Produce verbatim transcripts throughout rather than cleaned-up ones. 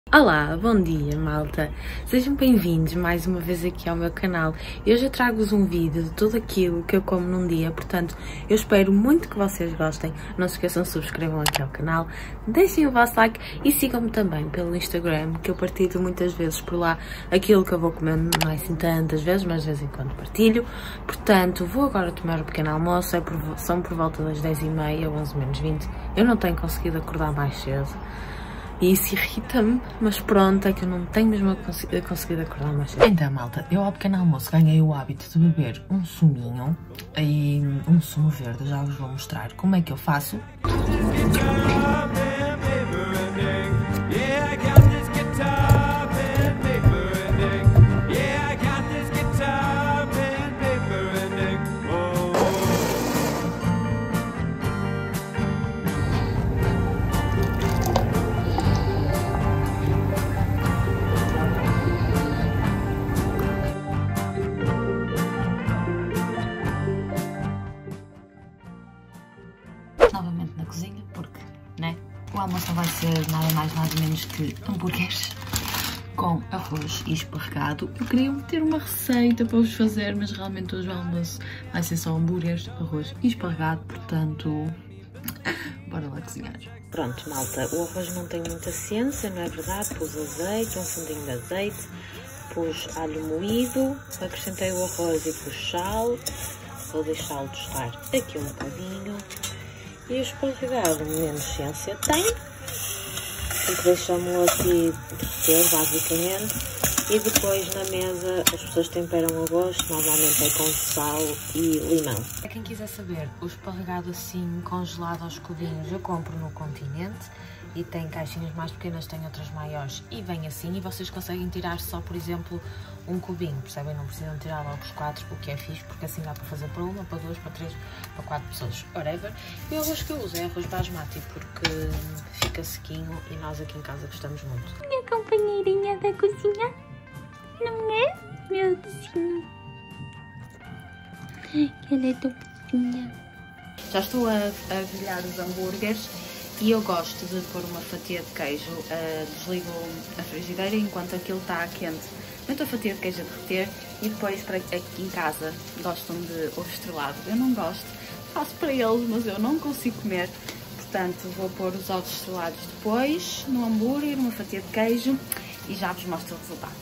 Olá, bom dia malta, sejam bem-vindos mais uma vez aqui ao meu canal. Eu já trago-vos um vídeo de tudo aquilo que eu como num dia, portanto eu espero muito que vocês gostem. Não se esqueçam de subscrevam aqui ao canal, deixem o vosso like e sigam-me também pelo Instagram, que eu partilho muitas vezes por lá aquilo que eu vou comendo, não é assim tantas vezes, mas de vez em quando partilho. Portanto, vou agora tomar o pequeno almoço, é por, são por volta das dez e meia, onze menos vinte, eu não tenho conseguido acordar mais cedo. E isso irrita-me, mas pronto, é que eu não tenho mesmo conseguido acordar mais cedo. Então, malta, eu ao pequeno almoço ganhei o hábito de beber um suminho, e um sumo verde, já vos vou mostrar como é que eu faço. Novamente na cozinha, porque, né, o almoço vai ser nada mais nada menos que hambúrgueres com arroz e esparregado. Eu queria ter uma receita para vos fazer, mas realmente hoje o almoço vai ser só hambúrgueres, arroz e esparregado, portanto, bora lá cozinhar. Pronto, malta, o arroz não tem muita ciência, não é verdade? Pus azeite, um fundinho de azeite, pus alho moído, acrescentei o arroz e pus sal, vou deixá-lo tostar aqui um bocadinho. E o esparregado menos ciência tem, porque deixamos-lo aqui derreter basicamente, e depois na mesa as pessoas temperam a gosto, normalmente é com sal e limão. Para quem quiser saber, o esparregado assim congelado aos cubinhos eu compro no Continente, e tem caixinhas mais pequenas, tem outras maiores e vem assim, e vocês conseguem tirar só, por exemplo, um cubinho, percebem? Não precisam tirar logo os quatro, o que é fixe, porque assim dá para fazer para uma, para duas, para três, para quatro pessoas, whatever. E o arroz que eu uso é arroz basmati, porque fica sequinho e nós aqui em casa gostamos muito. Minha companheirinha da cozinha, não é? Meu Deus, que ela é tão fofinha. Já estou a, a grelhar os hambúrgueres. E eu gosto de pôr uma fatia de queijo, uh, desligo a frigideira enquanto aquilo está quente. Meto a fatia de queijo a derreter e depois, para aqui em casa, gostam de ovo estrelado. Eu não gosto, faço para eles, mas eu não consigo comer. Portanto, vou pôr os ovos estrelados depois, no hambúrguer, uma fatia de queijo, e já vos mostro o resultado.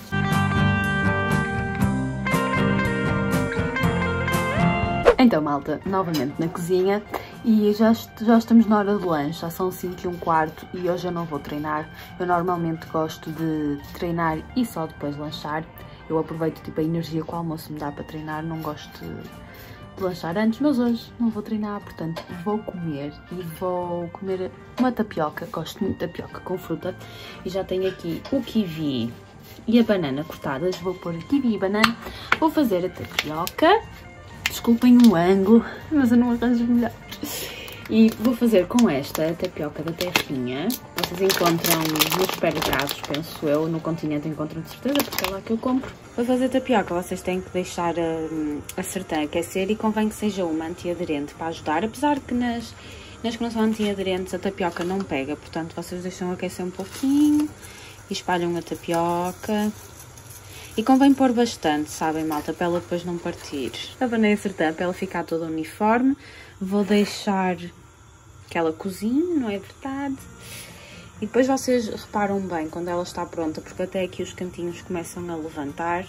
Então, malta, novamente na cozinha. E já, já estamos na hora do lanche, já são cinco e um quarto e hoje eu não vou treinar. Eu normalmente gosto de treinar e só depois lanchar. Eu aproveito tipo a energia que o almoço me dá para treinar, não gosto de, de lanchar antes, mas hoje não vou treinar, portanto vou comer e vou comer uma tapioca, gosto muito de tapioca com fruta. E já tenho aqui o kiwi e a banana cortadas, vou pôr kiwi e banana, vou fazer a tapioca. Desculpem o ângulo, mas eu não arranjo melhor. E vou fazer com esta a tapioca da terrinha. Vocês encontram nos supermercados, penso eu, no Continente encontram de certeza, porque é lá que eu compro. Para fazer tapioca vocês têm que deixar a, a sertã aquecer, e convém que seja uma antiaderente para ajudar, apesar de que nas, nas que não são antiaderentes a tapioca não pega, portanto vocês deixam aquecer um pouquinho e espalham a tapioca. E convém pôr bastante, sabem, malta, para ela depois não partir. Abanei a sertã para ela ficar toda uniforme. Vou deixar que ela cozinhe, não é verdade? E depois vocês reparam bem quando ela está pronta, porque até aqui os cantinhos começam a levantar.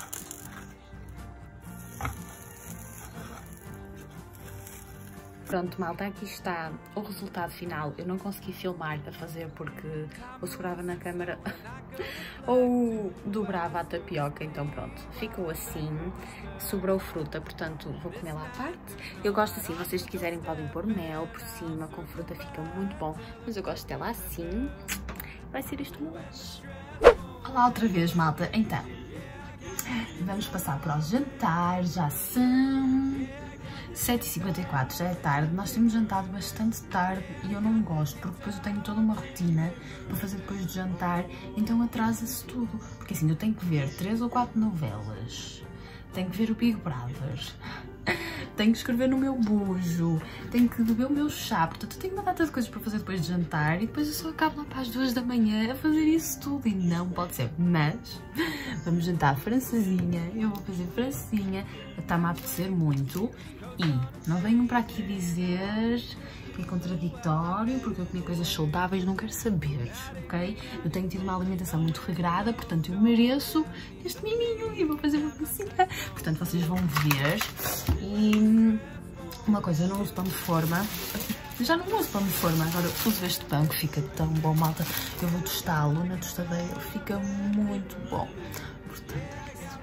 Pronto, malta, aqui está o resultado final. Eu não consegui filmar a fazer porque ou segurava na câmera ou dobrava a tapioca, então pronto, ficou assim. Sobrou fruta, portanto vou comer lá à parte. Eu gosto assim, vocês se quiserem podem pôr mel por cima, com fruta fica muito bom, mas eu gosto dela assim. Vai ser isto no lanche. Olá outra vez, malta. Então, vamos passar para o jantar, já são sete e cinquenta e quatro, já é tarde. Nós temos jantado bastante tarde e eu não gosto, porque depois eu tenho toda uma rotina para fazer depois de jantar, então atrasa-se tudo. Porque assim, eu tenho que ver três ou quatro novelas, tenho que ver o Big Brother, tenho que escrever no meu bujo, tenho que beber o meu chá, portanto eu tenho uma data de coisas para fazer depois de jantar e depois eu só acabo lá para as duas da manhã a fazer isso tudo e não pode ser. Mas vamos jantar francesinha, eu vou fazer francesinha, está-me a apetecer muito e não venham para aqui dizer que é contraditório porque eu comi coisas saudáveis, não quero saber, ok? Eu tenho tido uma alimentação muito regrada, portanto eu mereço este miminho e vou fazer uma francesinha, portanto vocês vão ver. E uma coisa, eu não uso pão de forma, já não uso pão de forma, agora uso este pão que fica tão bom, malta. Eu vou tostá-lo na tostadeira, fica muito bom, portanto é isso.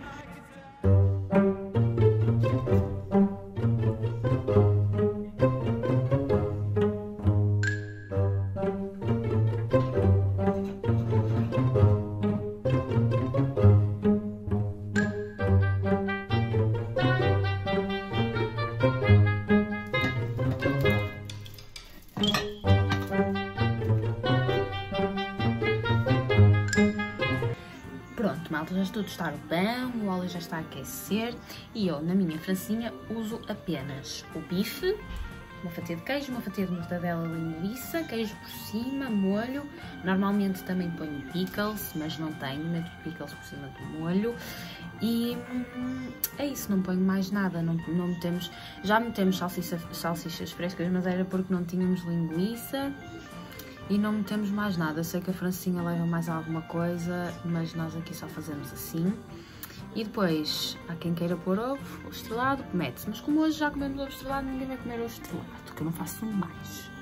Pronto, malta, já estou a tostar o pão, o óleo já está a aquecer e eu, na minha francesinha, uso apenas o bife, uma fatia de queijo, uma fatia de mortadela, linguiça, queijo por cima, molho. Normalmente também ponho pickles, mas não tenho, meto pickles por cima do molho. E hum, é isso, não ponho mais nada, não, não metemos, já metemos salsicha, salsichas frescas, mas era porque não tínhamos linguiça. E não metemos mais nada, eu sei que a francesinha leva mais alguma coisa, mas nós aqui só fazemos assim. E depois, há quem queira pôr ovo, ovo estrelado, mete-se. Mas como hoje já comemos ovo estrelado, ninguém vai comer ovo estrelado, que eu não faço mais.